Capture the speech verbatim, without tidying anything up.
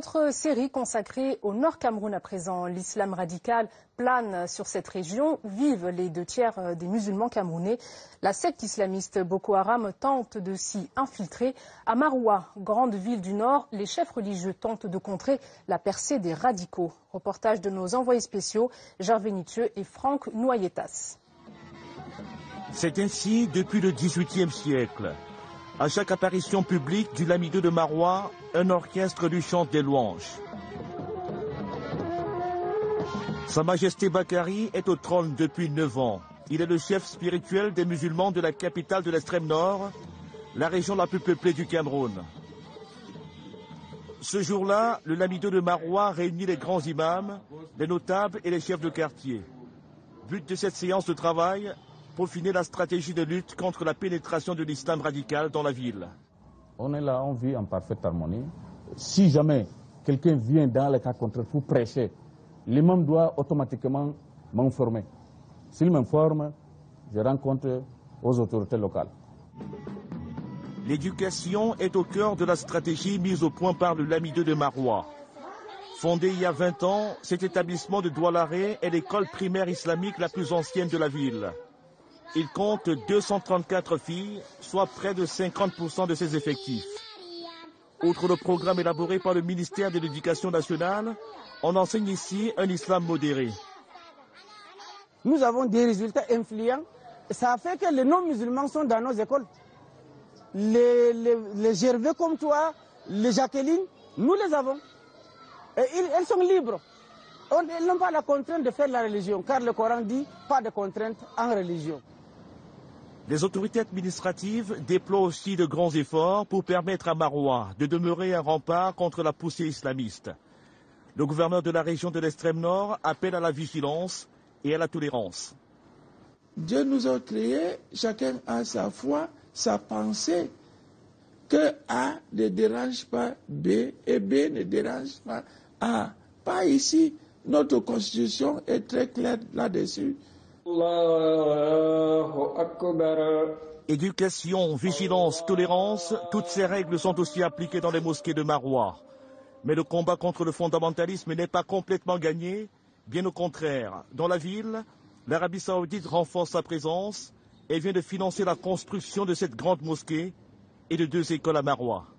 Notre série consacrée au Nord Cameroun à présent. L'islam radical plane sur cette région, vivent les deux tiers des musulmans camerounais. La secte islamiste Boko Haram tente de s'y infiltrer. À Maroua, grande ville du Nord, les chefs religieux tentent de contrer la percée des radicaux. Reportage de nos envoyés spéciaux, Gervais Nitieux et Franck Noyetas. C'est ainsi depuis le dix-huitième siècle. À chaque apparition publique du Lamido de Maroua, un orchestre lui chante des louanges. Sa Majesté Bakari est au trône depuis neuf ans. Il est le chef spirituel des musulmans de la capitale de l'extrême nord, la région la plus peuplée du Cameroun. Ce jour-là, le Lamido de Maroua réunit les grands imams, les notables et les chefs de quartier. But de cette séance de travail, peaufiner la stratégie de lutte contre la pénétration de l'islam radical dans la ville. On est là, on vit en parfaite harmonie. Si jamais quelqu'un vient dans le cas contraire pour prêcher, l'imam doit automatiquement m'informer. S'il m'informe, je rends compte aux autorités locales. L'éducation est au cœur de la stratégie mise au point par le Lamido de Maroua. Fondé il y a vingt ans, cet établissement de Doualaré est l'école primaire islamique la plus ancienne de la ville. Il compte deux cent trente-quatre filles, soit près de cinquante pour cent de ses effectifs. Outre le programme élaboré par le ministère de l'Éducation nationale, on enseigne ici un islam modéré. Nous avons des résultats influents. Ça fait que les non-musulmans sont dans nos écoles. Les, les, les Gervais comme toi, les Jacqueline, nous les avons. Et ils, elles sont libres. On, elles n'ont pas la contrainte de faire la religion, car le Coran dit pas de contrainte en religion. Les autorités administratives déploient aussi de grands efforts pour permettre à Maroua de demeurer un rempart contre la poussée islamiste. Le gouverneur de la région de l'extrême nord appelle à la vigilance et à la tolérance. Dieu nous a créés, chacun a sa foi, sa pensée, que A ne dérange pas B et B ne dérange pas A. Pas ici. Notre constitution est très claire là-dessus. Éducation, vigilance, tolérance, toutes ces règles sont aussi appliquées dans les mosquées de Maroua. Mais le combat contre le fondamentalisme n'est pas complètement gagné, bien au contraire. Dans la ville, l'Arabie saoudite renforce sa présence et vient de financer la construction de cette grande mosquée et de deux écoles à Maroua.